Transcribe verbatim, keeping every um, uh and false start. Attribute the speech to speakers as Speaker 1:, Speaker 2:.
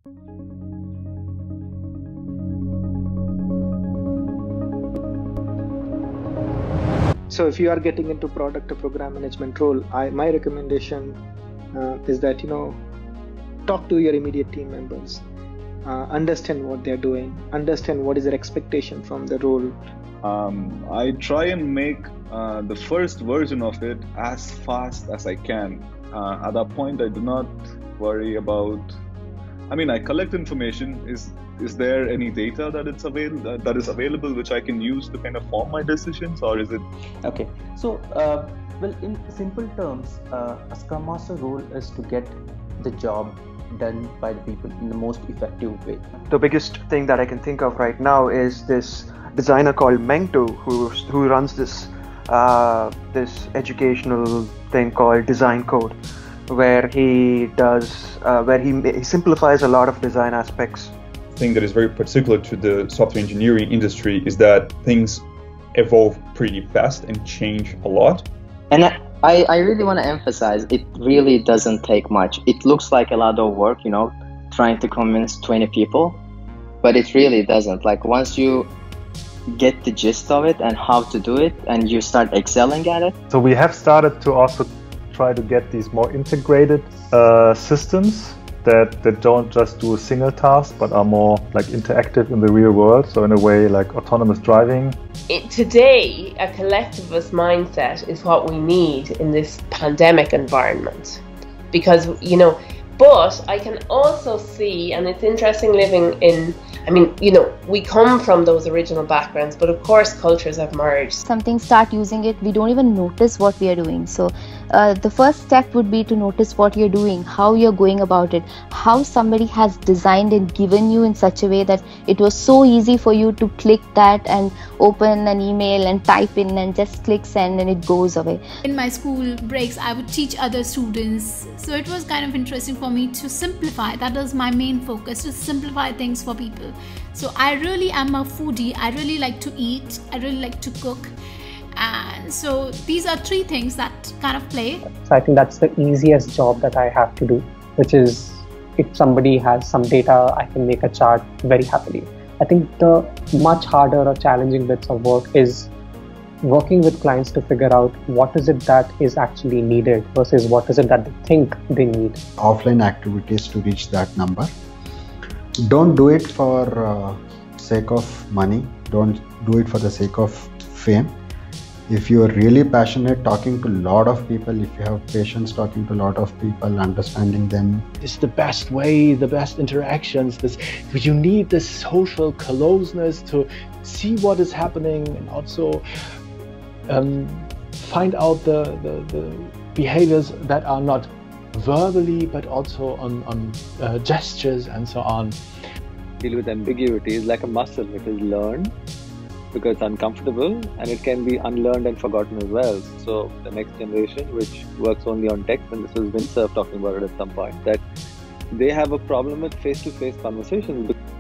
Speaker 1: So if you are getting into product or program management role, I, my recommendation uh, is that, you know, talk to your immediate team members, uh, understand what they're doing, understand what is their expectation from the role.
Speaker 2: Um, I try and make uh, the first version of it as fast as I can. Uh, at that point, I do not worry about, I mean, I collect information. Is is there any data that it's avail that, that is available which I can use to kind of form my decisions, or is it?
Speaker 3: Okay, so uh, well, in simple terms, uh, a Scrum Master role is to get the job done by the people in the most effective way.
Speaker 4: The biggest thing that I can think of right now is this designer called Mengtu, who who runs this uh, this educational thing called Design Code, where he does uh, where he, he simplifies a lot of design aspects.
Speaker 5: Thing that is very particular to the software engineering industry is that things evolve pretty fast and change a lot.
Speaker 6: And I, I really want to emphasize, it really doesn't take much. It looks like a lot of work, you know, trying to convince twenty people, but it really doesn't. Like once you get the gist of it and how to do it and you start excelling at it.
Speaker 7: So we have started to also try to get these more integrated uh, systems that, that don't just do a single task but are more like interactive in the real world. So in a way like autonomous driving.
Speaker 8: It, today, a collectivist mindset is what we need in this pandemic environment. Because, you know, but I can also see, and it's interesting living in, I mean, you know, we come from those original backgrounds, but of course cultures have merged.
Speaker 9: Something, start using it, we don't even notice what we are doing. So uh, the first step would be to notice what you're doing, how you're going about it, how somebody has designed and given you in such a way that it was so easy for you to click that and open an email and type in and just click send and it goes away.
Speaker 10: In my school breaks, I would teach other students. So it was kind of interesting for me to simplify. That was my main focus, to simplify things for people. So I really am a foodie. I really like to eat. I really like to cook. And so these are three things that kind of play.
Speaker 11: So I think that's the easiest job that I have to do, which is if somebody has some data, I can make a chart very happily. I think the much harder or challenging bits of work is working with clients to figure out what is it that is actually needed versus what is it that they think they need.
Speaker 12: Offline activities to reach that number. Don't do it for uh, sake of money. Don't do it for the sake of fame. If you are really passionate talking to a lot of people, if you have patience talking to a lot of people, understanding them.
Speaker 13: It's the best way, the best interactions. This, you need this social closeness to see what is happening and also um, find out the, the, the behaviors that are not verbally but also on, on uh, gestures and so on.
Speaker 14: Deal with ambiguity is like a muscle. It is learned because it's uncomfortable, and it can be unlearned and forgotten as well. So the next generation, which works only on text, and this was Windsurf talking about it at some point, that they have a problem with face-to-face conversations.